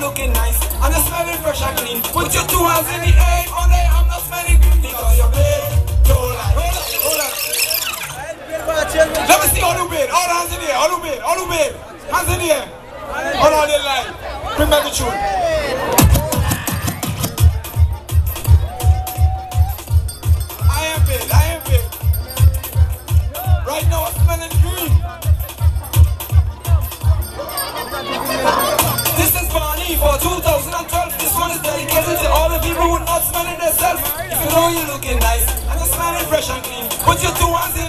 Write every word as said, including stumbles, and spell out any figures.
looking nice and you're smelling fresh and clean. Put your two hands in the air, on there I'm not smelling green because you're big. Don't lie. Hold on, hold on. Let me see all who bid. All hands in the air, all who bid, all who bid. Hands in the air. Hold on the line. Bring back the tune. I am big, I am big. Right now I'm smelling green. This is Barney for two thousand twelve. This one is dedicated to all the people who are not smelling themselves. If you know you're looking nice and you're smelling fresh and clean, put your two hands in